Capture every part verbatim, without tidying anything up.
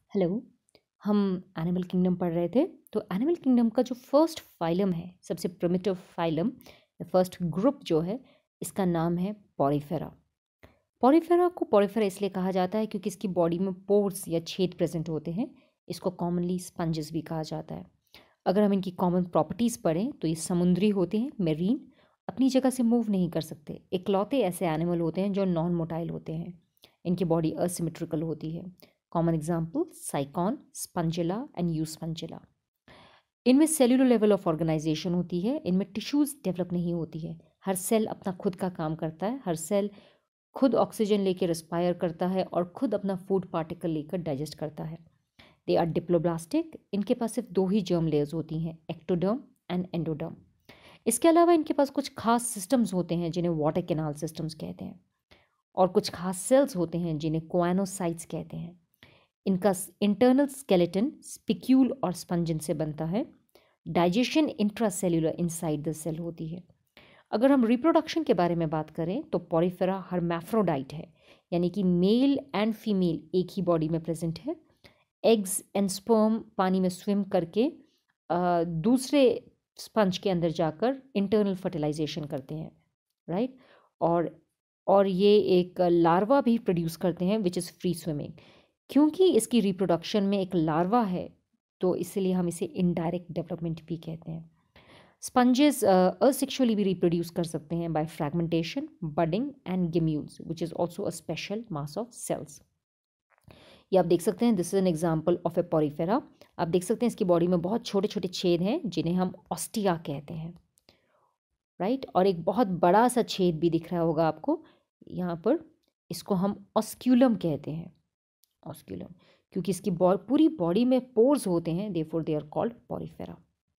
Hello. हम animal kingdom पढ़ रहे थे। तो एनिमल किंगडम का जो फर्स्ट फाइलम है, सबसे प्रिमिटिव फाइलम, फर्स्ट ग्रुप जो है, इसका नाम है पॉरीफेरा। पॉरीफेरा को पॉरीफेरा इसलिए कहा जाता है क्योंकि इसकी बॉडी में पोर्स या छेद प्रेजेंट होते हैं। इसको कॉमनली स्पंजेस भी कहा जाता है। अगर हम इनकी कॉमन प्रॉपर्टीज़ पढ़ें तो ये समुद्री होते हैं, मेरीन, अपनी जगह से मूव नहीं कर सकते, इकलौते ऐसे एनिमल होते हैं जो नॉन मोटाइल होते हैं। इनकी बॉडी असिमेट्रिकल होती है। Common example Sycon, Spongilla and Euspongia. इनमें सेल्यूलर लेवल ऑफ ऑर्गेनाइजेशन होती है। इनमें टिश्यूज डेवलप नहीं होती है। हर सेल अपना खुद का काम करता है। हर सेल खुद ऑक्सीजन लेकर रिस्पायर करता है और खुद अपना फूड पार्टिकल लेकर डाइजेस्ट करता है। They are diploblastic. इनके पास सिर्फ दो ही जर्म लेयर्स होती हैं, एक्टोडर्म एंड एंडोडर्म। इसके अलावा इनके पास कुछ खास सिस्टम्स होते हैं जिन्हें वाटर कैनाल सिस्टम्स कहते हैं, और कुछ खास सेल्स होते हैं जिन्हें कोएनोसाइट्स कहते हैं। इनका इंटरनल स्केलेटन स्पिक्यूल और स्पंजन से बनता है। Digestion intracellular inside the cell होती है। अगर हम रिप्रोडक्शन के बारे में बात करें तो पॉरीफेरा हर्मैफ्रोडाइट है, यानी कि मेल एंड फीमेल एक ही बॉडी में प्रेजेंट है। एग्स एंड स्पर्म पानी में स्विम करके आ, दूसरे स्पंज के अंदर जाकर इंटरनल फर्टिलाइजेशन करते हैं, राइट। और और ये एक लार्वा भी प्रोड्यूस करते हैं विच इज़ फ्री स्विमिंग। क्योंकि इसकी रिप्रोडक्शन में एक लार्वा है तो इसलिए हम इसे इनडायरेक्ट डेवलपमेंट भी कहते हैं। स्पंजेस असेक्सुअली भी रिप्रोड्यूस कर सकते हैं by fragmentation, budding and gemmules which is also a special mass of cells. ये आप देख सकते हैं, this is an example of a Porifera. आप देख सकते हैं इसकी बॉडी में बहुत छोटे छोटे छेद हैं जिन्हें हम ऑस्टिया कहते हैं, राइट। और एक बहुत बड़ा सा छेद भी दिख रहा होगा आपको यहाँ पर, इसको हम ऑस्क्यूलम कहते हैं, ऑस्क्यूलम, क्योंकि इसकी बॉ पूरी बॉडी में पोर्स होते हैं, therefore they are called Porifera.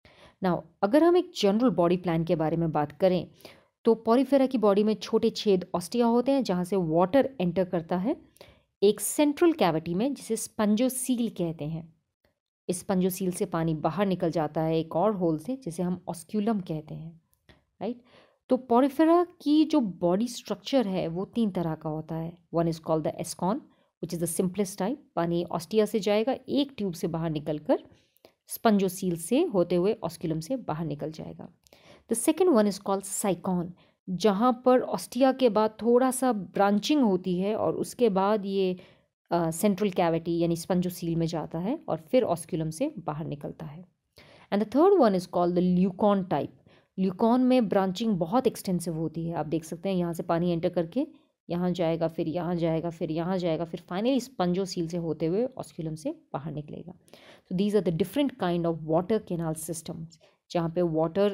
Now अगर हम एक जनरल बॉडी प्लान के बारे में बात करें तो पॉरीफेरा की बॉडी में छोटे छेद ऑस्टिया होते हैं जहाँ से वाटर एंटर करता है एक सेंट्रल कैविटी में जिसे स्पंजोसील कहते हैं। इस स्पंजोसील से पानी बाहर निकल जाता है एक और होल से जिसे हम ऑस्क्यूलम कहते हैं, राइट। तो पॉरीफेरा की जो बॉडी स्ट्रक्चर है वो तीन तरह का होता है। One is called the ascon which is the simplest type. पानी ऑस्टिया से जाएगा, एक ट्यूब से बाहर निकलकर स्पंजोसील से होते हुए ऑस्क्यूलम से बाहर निकल जाएगा। The second one is called sycon, जहाँ पर ऑस्टिया के बाद थोड़ा सा ब्रांचिंग होती है और उसके बाद ये सेंट्रल कैविटी यानी स्पंजोसील में जाता है और फिर ऑस्क्यूलम से बाहर निकलता है। And the third one is called the leucon type. Leucon में ब्रांचिंग बहुत एक्सटेंसिव होती है। आप देख सकते हैं यहाँ से पानी एंटर करके यहाँ जाएगा, फिर यहाँ जाएगा, फिर यहाँ जाएगा, फिर फाइनली स्पंजोसील से होते हुए ऑस्क्यूलम से बाहर निकलेगा। तो these are the different kind of water canal systems जहाँ पे वाटर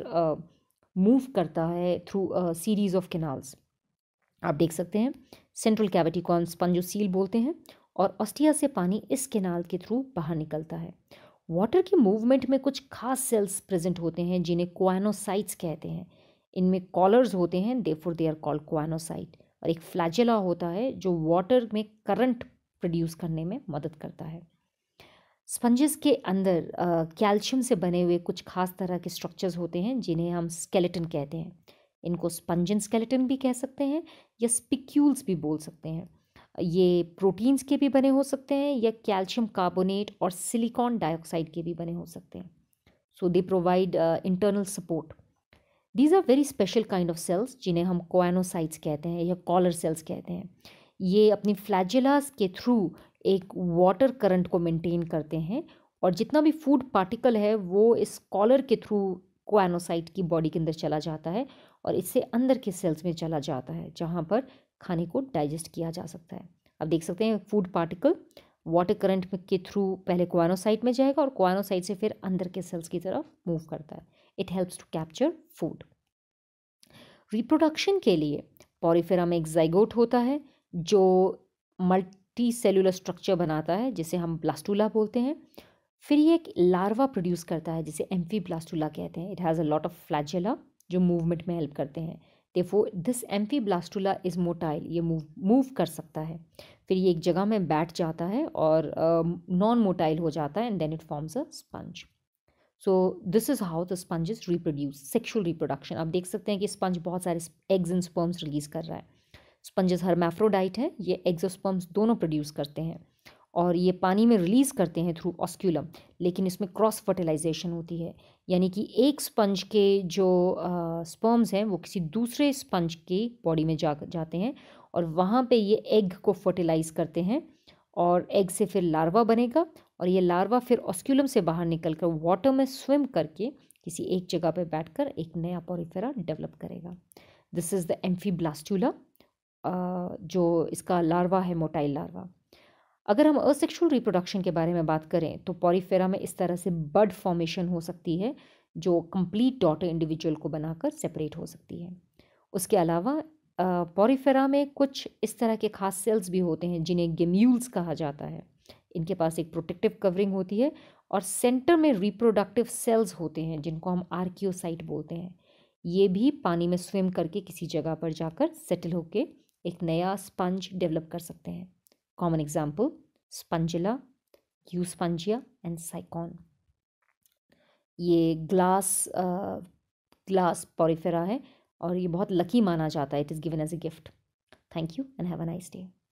मूव uh, करता है थ्रू सीरीज ऑफ कैनाल्स। आप देख सकते हैं सेंट्रल कैविटी को हम स्पंजोसील बोलते हैं और ऑस्टिया से पानी इस कैनाल के थ्रू बाहर निकलता है। वाटर की मूवमेंट में कुछ खास सेल्स प्रेजेंट होते हैं जिन्हें कोएनोसाइट्स कहते हैं। इनमें कॉलर्स होते हैं, therefore they are called choanocyte. और एक फ्लैजेला होता है जो वाटर में करंट प्रोड्यूस करने में मदद करता है। स्पंजेस के अंदर कैल्शियम से बने हुए कुछ खास तरह के स्ट्रक्चर्स होते हैं जिन्हें हम स्केलेटन कहते हैं। इनको स्पंजन स्केलेटन भी कह सकते हैं या स्पिक्यूल्स भी बोल सकते हैं। ये प्रोटीन्स के भी बने हो सकते हैं या कैल्शियम कार्बोनेट और सिलिकॉन डाइऑक्साइड के भी बने हो सकते हैं। So they provide internal support. These are very special kind of cells जिन्हें हम कोएनोसाइट्स कहते हैं या कॉलर सेल्स कहते हैं। ये अपनी फ्लैजेलास के थ्रू एक वाटर करंट को मेंटेन करते हैं और जितना भी फूड पार्टिकल है वो इस कॉलर के थ्रू कोएनोसाइट की बॉडी के अंदर चला जाता है और इससे अंदर के सेल्स में चला जाता है जहाँ पर खाने को डाइजेस्ट किया जा सकता है। आप देख सकते हैं फूड पार्टिकल वाटर करंट के थ्रू पहले कोएनोसाइट में जाएगा और कोएनोसाइट से फिर अंदर के सेल्स की तरफ मूव करता है। It helps to capture food. Reproduction के लिए पॉरीफेरा में एक जाइगोट होता है जो मल्टी सेलुलर स्ट्रक्चर बनाता है जिसे हम ब्लास्टूला बोलते हैं। फिर ये एक लार्वा प्रोड्यूस करता है जिसे एम्फी ब्लास्टूला कहते हैं। It has a lot of flagella जो मूवमेंट में हेल्प करते हैं। Therefore this amphiblastula is motile, ये मूव मूव कर सकता है। फिर ये एक जगह में बैठ जाता है और नॉन मोटाइल हो जाता है and then it forms a sponge. So this is how the sponges reproduce. Sexual reproduction, आप देख सकते हैं कि स्पंज बहुत सारे एग्स एंड स्पर्म्स रिलीज कर रहा है। स्पंजेस हर्मैफ्रोडाइट है, ये एग्स और स्पर्म्स दोनों प्रोड्यूस करते हैं और ये पानी में रिलीज़ करते हैं थ्रू ऑस्क्यूलम, लेकिन इसमें क्रॉस फर्टिलाइजेशन होती है, यानी कि एक स्पंज के जो स्पर्म्स हैं वो किसी दूसरे स्पंज की बॉडी में जा जाते हैं और वहाँ पे ये एग को फर्टिलाइज करते हैं और एग से फिर लार्वा बनेगा और ये लार्वा फिर ऑस्क्यूलम से बाहर निकलकर वाटर में स्विम करके किसी एक जगह पे बैठकर एक नया पोरिफेरा डेवलप करेगा। दिस इज़ द एम्फीब्लास्टुला, जो इसका लार्वा है, मोटाइल लार्वा। अगर हम असेक्सुअल रिप्रोडक्शन के बारे में बात करें तो पोरिफेरा में इस तरह से बड फॉर्मेशन हो सकती है जो कंप्लीट डॉटर इंडिविजुअल को बनाकर सेपरेट हो सकती है। उसके अलावा पोरिफेरा में कुछ इस तरह के खास सेल्स भी होते हैं जिन्हें गेम्यूल्स कहा जाता है। इनके पास एक प्रोटेक्टिव कवरिंग होती है और सेंटर में रिप्रोडक्टिव सेल्स होते हैं जिनको हम आर्कियोसाइट बोलते हैं। ये भी पानी में स्विम करके किसी जगह पर जाकर सेटल होके एक नया स्पंज डेवलप कर सकते हैं। Common example Spongilla, Euspongia and Sycon. ये ग्लास ग्लास पोरिफेरा है और ये बहुत लकी माना जाता है। It is given as a gift. Thank you and have a nice day.